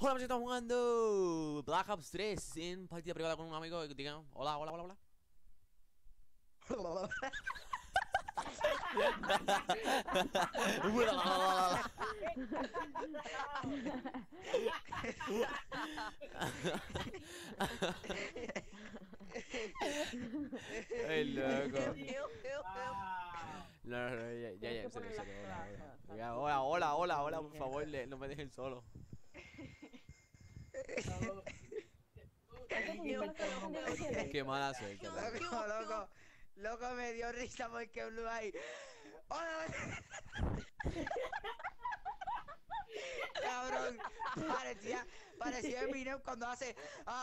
Hola, muchachos, estamos jugando Black Ops 3 en partida privada con un amigo. Digan, hola, hola, hola, hola. El loco. No, ya, en serio, en serio, hola, hola, hola, hola, hola, por favor, no me dejen solo. Qué mala suerte, loco. Loco, me dio risa porque Blue ahí. ¡Hola! Cabrón, parecía Eminem cuando hace.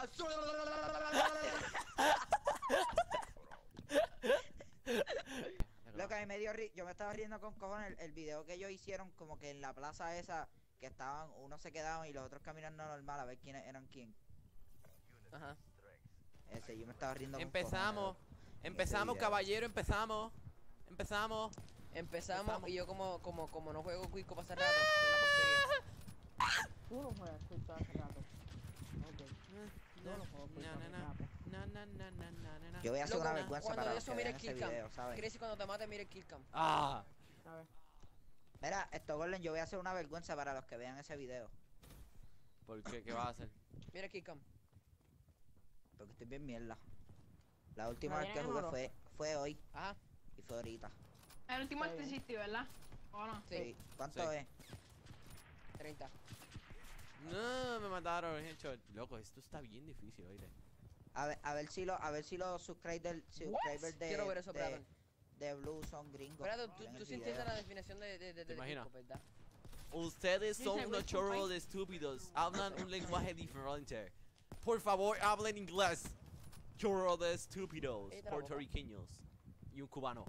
Loco, a mí me dio risa. Yo me estaba riendo con cojones el video que ellos hicieron, como que en la plaza esa, que estaban, unos se quedaban y los otros caminando normal a ver quiénes eran quién. Ajá. Ese, yo me estaba riendo con Empezamos, cojones, en ese empezamos, video. caballero, empezamos. Empezamos. Y yo como no juego Quico para hace rato, soy una porquería. Tú no juegas Quick hace rato. Ok. Yo no juego Quick hace rato. Yo voy a hacer Loco, una vergüenza cuando para de los que eso mira vean el ese killcam. video, ¿sabes? Crazy cuando te mate mira el killcam. Ah. A ver. Mira, Golden, yo voy a hacer una vergüenza para los que vean ese video. ¿Por qué? ¿Qué vas a hacer? Mira el killcam. Porque estoy bien mierda. La última ¿No vez que viene jugué oro? fue hoy Ajá, y fue ahorita. El último Está bien. hiciste, ¿verdad? ¿O no? sí, ¿Cuánto Sí. es? 30. No, me mataron, headshot. Loco, esto está bien difícil, oíste. A ver si los subscribers Quiero ver eso, Brandon. de Blue son gringos. Pero Ven el tú sí video. entiendes la definición de imaginas? Quico, ¿verdad? Ustedes son Dice, unos "Where's chorros de estúpidos. Hablan un lenguaje diferente. Por favor, hablen inglés. Chorro de estúpidos. Ey, te la boca. Puertorriqueños. Y un cubano.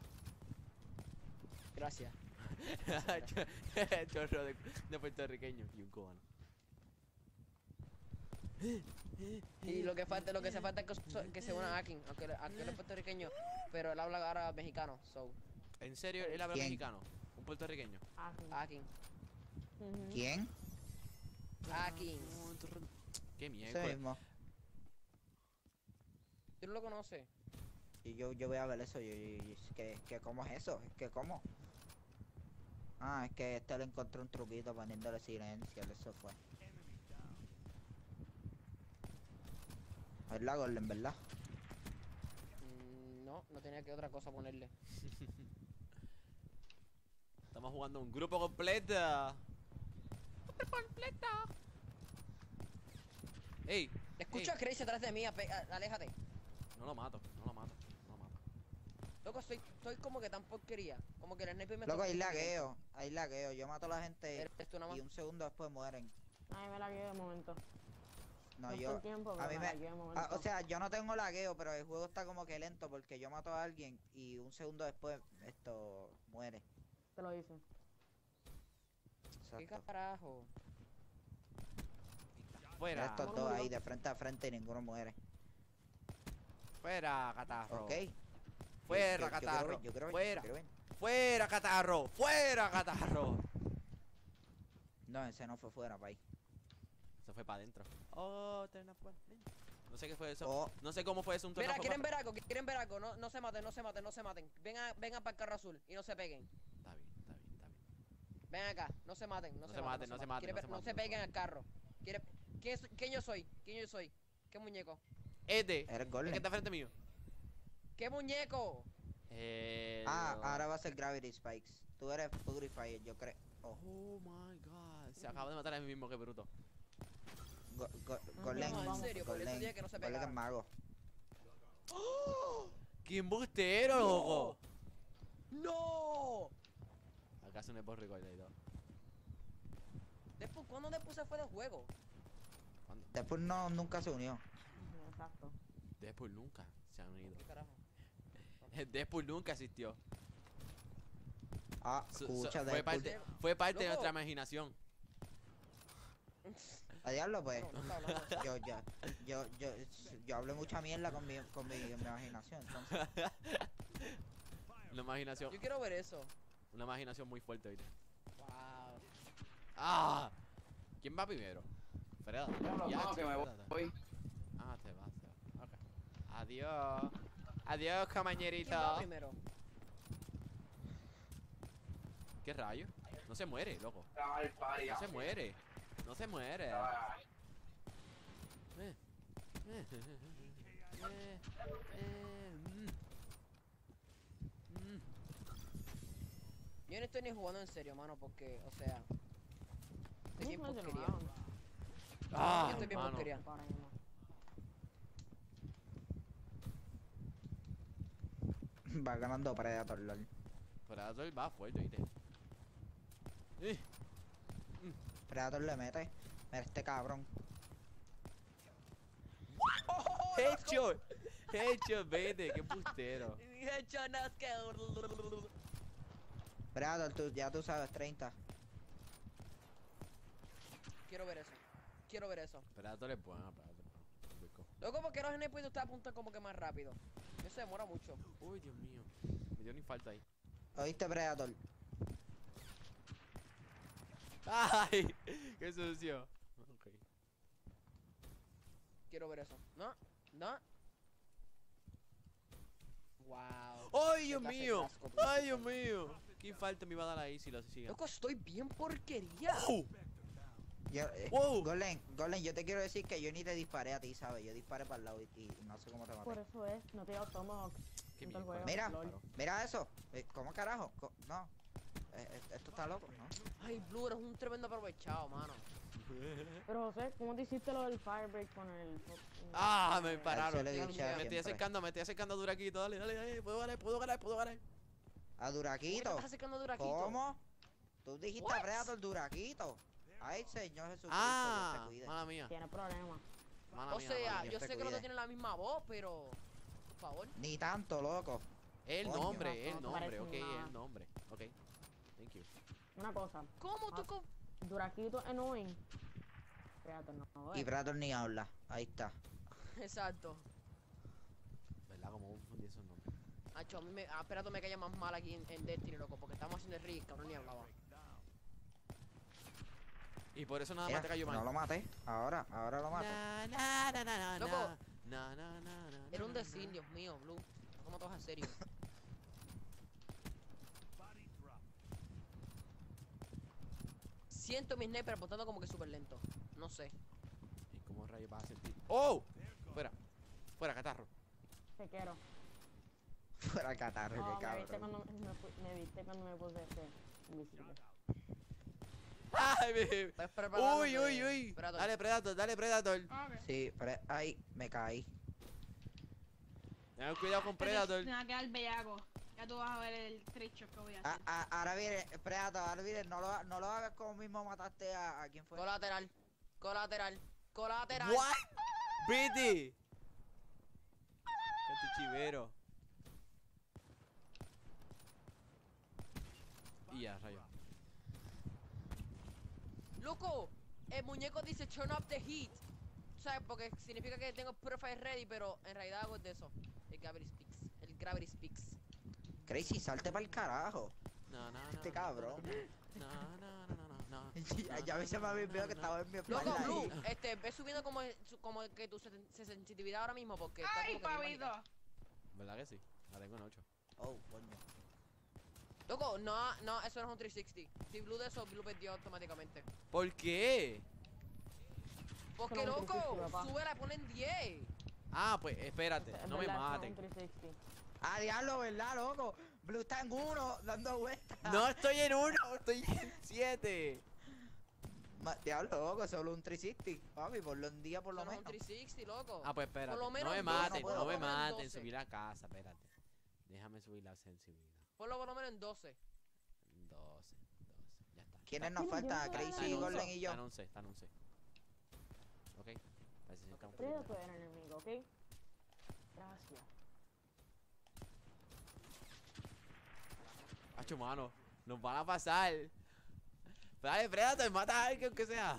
Gracias. Chorro de puertorriqueños y un cubano. Y lo que se falta es que se una a Akin, aunque él es puertorriqueño, pero él habla ahora mexicano, so, ¿En serio él habla ¿Quién? mexicano? ¿Un puertorriqueño? Ah, sí. Akin, Ujú. ¿Quién? Akin. Qué Ese mierda. mismo. ¿Tú no lo conoces? Y yo voy a ver eso. Que ¿cómo es eso? Es que ¿cómo? Ah, es que le encontró un truquito poniéndole silencio. Eso fue. Es la Golden, ¿verdad? No tenía que otra cosa ponerle. Estamos jugando un grupo completo. Ey, Escucho a Crazy atrás de mí, aléjate. no lo mato, no lo mato, no lo mato. Loco, estoy como que tan porquería. Como que el sniper me Loco, está- hay lagueo. Yo mato a la gente Eres tú nada más. y un segundo después mueren. Ay, me lagué de momento. No, No yo. todo el tiempo, A pero mí me lagué de momento. o sea, yo no tengo lagueo, pero el juego está como que lento porque yo mato a alguien y un segundo después esto muere. Te lo hice. ¿Qué Exacto. carajo? Fuera, Estos ¿Cómo dos murió? ahí de frente a frente y ninguno muere. fuera, catarro. Ok. Fuera, Yo quiero catarro. ver, yo quiero ver, Fuera. yo quiero ver. Fuera, catarro. Fuera, catarro. No, ese no fue fuera, pay. Se fue para adentro. Oh, terna para adentro. No sé qué fue eso. Oh. No sé cómo fue eso. Un Mira, tornado quieren para- ver algo, quieren ver algo. No se maten, no se maten, no se maten. Vengan para el carro azul y no se peguen. Está bien, está bien, está bien. Ven acá, no se maten, No se maten, no se maten, Quiere no ver- se no maten, se no se peguen maten. al carro. ¿Quién yo soy? ¿Quién yo soy? ¿Qué muñeco? Eres Eres el Golden. que está frente mío. ¿Qué muñeco? Ahora va a ser Gravity Spikes. Tú eres Purifier, yo creo. Oh, Oh my god. Se acaba de matar a mí mismo, qué bruto. Golden. No, en serio, por eso Golden, dije que no se Golden es pegaran. mago. ¡Qué embustero, loco! ¡No! ¿Acaso no es por record y todo? Después, ¿cuándo después se fue del juego? ¿Cuándo? Después no, nunca se unió. Exacto. Deadpool nunca se han unido. ¿Qué carajo? Deadpool nunca existió. Ah, escucha, fue Deadpool. fue parte de Loco. nuestra imaginación. A diablo, pues. No, no está hablando. Yo hablé mucha mierda con mi imaginación, entonces. Una imaginación. Yo quiero ver eso. Una imaginación muy fuerte, ¿viste? Wow. ¡Ah! ¿Quién va primero? Fredo. Diablo, Ya, no, que me espérate. voy. Ah, te vas. Ok. Adiós. Adiós, ¿Quién va compañerito. primero? ¿Qué rayo? No se muere, loco. Estaba el party, No se así. muere. No se muere. Estaba- Eh. Mm. Yo no estoy ni jugando en serio, mano, porque, o sea... Estoy bien No, yo no porquería. hago. Ah, Yo estoy bien mano. porquería. Ahora mismo. Va ganando Predator, lol. Predator va fuerte, ¿viste? Predator le mete. Mira este cabrón. Headshot. Headshot, vete, qué pustero. Predator, ya tú sabes, 30. Quiero ver eso. Quiero ver eso. Predator es bueno, Predator es bueno. Rico. Luego, porque los NPC te apuntan como que más rápido. Eso demora mucho. Uy, Dios mío. Me dio ni falta ahí. ¿Oíste, Predator? ¡Ay! ¡Qué sucio! Ok. Quiero ver eso. ¿No? ¿No? Wow. ¡Ay, Dios Qué clase de mío! asco, tú. ¡Ay, Dios mío! ¿Qué falta me iba a dar ahí si lo hacía? Loco, estoy bien porquería. ¡Oh! Yo, Wow. Golden, yo te quiero decir que yo ni te disparé a ti, ¿sabes? Yo disparé para el lado y no sé cómo te Por maté. eso es, no te dio tomahawk. Qué en todo el mierda. juego, Mira. lol. Mira eso. ¿Cómo carajo? No. Esto está loco, ¿no? Ay, Blue, eres un tremendo aprovechado, mano. Pero José, ¿cómo te hiciste lo del firebreak con el... ¡Ah! Me pararon. Él se le Me glitchea estoy siempre. acercando a Duraquito. Dale, dale, dale. Puedo ganar. A ¿Cómo te Duraquito. estás acercando a Duraquito? ¿Cómo? Tú dijiste What? Predator Duraquito. Ay, Señor Jesucristo, Dios Ah, te cuide. mala mía. Tiene problemas. Mala O mía, sea, mala Dios yo te sé que los dos cuide. tienen la misma voz, pero... Por favor. Ni tanto, loco. El Coño. nombre, el No, no nombre, parece ok, nada. el nombre. Ok. Thank you. Una cosa, ¿Cómo tú Ah. con...? Duraquito annoying. Espérate, no. Y Predator ni habla. Ahí está. Exacto. ¿Verdad? Como confundí esos nombres. Acho, a mí me... Espérate, me caía más mal aquí en Destiny, loco, porque estamos haciendo el rig, cabrón, ni hablaba. Y por eso nada Mira, más te cayó mal. no lo maté. Ahora lo mato. Loco. Na, na, na, na, Era un na, decir, na. Dios mío, Blue. No como todos en serio. Siento mi sniper apuntando como que súper lento. No sé. ¿Y cómo rayos vas a sentir? ¡Oh! Fuera. Fuera, catarro. Te quiero. Fuera catarro, No, qué me viste cabrón. cuando me viste cuando me puse invisible. ¡Ay, bebé! Estás preparado. ¡Uy, uy, uy! Dale, Predator, dale, Predator. Ok. Sí, ay, me caí. Ten cuidado con Predator. Te va a quedar bellaco. Ya tú vas a ver el tricho que voy a hacer. Ahora viene, Predator, ahora viene, no lo hagas como mismo mataste a quién fue. Colateral. Colateral. Colateral. ¿What? ¡Vete! Canto chivero. Y ya, rayo. Loco, el muñeco dice turn up the heat. ¿Sabes? Porque significa que tengo profile ready, pero en realidad hago es de eso. El gravity speaks. El gravity speaks. Crazy, salte para el carajo. No, no, no. Este no, cabrón. No, no, no, no, no. Ya a mí se me había olvidado que estaba en mi Loco, espalda Blue, ahí. ve subiendo como que tu sensitividad ahora mismo porque está ¡Ay, como que bien pavito! bajita. ¿Verdad que sí? La tengo en 8. Oh, coño. Loco, no, eso no es un 360. Si Blue de eso, Blue perdió automáticamente. ¿Por qué? Porque Eso no es un loco, 360, papá. sube la ponen 10. Ah, pues espérate, Es no me verdad, eso maten. es un 360. Ah, diablo, ¿verdad, loco? Blue está en 1, dando vueltas. No estoy en 1, estoy en 7. Diablo, loco, solo un 360. Papi, ponlo un día por lo Eso no es un menos. 360, loco. Ah, pues espérate. Por lo No menos me en maten, 12, no me por lo menos en maten. 12. Subí la casa, espérate. Déjame subir la sensibilidad. Ponlo por lo menos en 12. 12. Ya está. ¿Quiénes nos Mira, yo faltan? no voy a Crazy, dar Golden y yo. Está en 11, está en 11. Ok. Parece que está un poquito Predator lejos. era enemigo, ¿ok? Gracias. Hacho, mano. Nos van a pasar. Dale, Predator, mata a alguien aunque sea.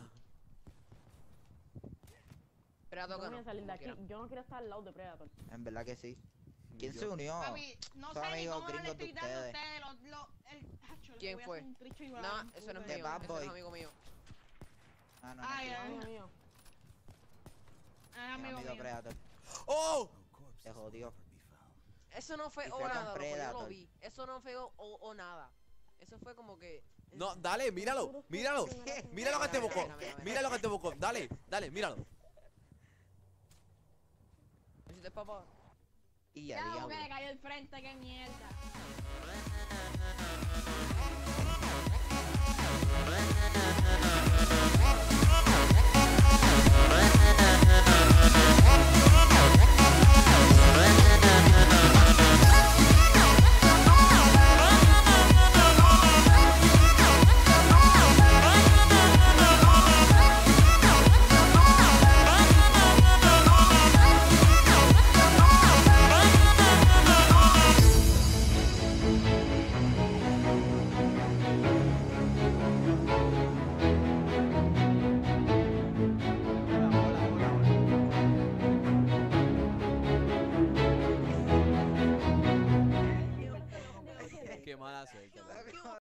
Espera, Yo toca no voy no. a salir de como aquí. quiera. Yo no quiero estar al lado de Predator. En verdad que sí. ¿Quién Yo- se unió? Papi, no Son sé ni amigos cómo no le gringos de estoy dando a ustedes. ustedes hacho, le ¿Quién voy a fue? hacer un tricho y No, volar eso no es un De mío, Bad ese no es Boy. amigo mío. Ah, no, Ay, no. ay. Amigo mío. amigo amigo mío. Predator. ¡Oh! Se jodió. Eso no fue Y o fue con nada, loco, yo lo Predator. vi. Eso no fue o nada. Eso fue como que. No, dale, míralo, míralo. Míralo que te buscó. Míralo que te buscó. Dale, dale, míralo. Necesito el papá. Y ya, Ya, diablo. porque le cayó el frente, qué mierda. Qué mala suerte.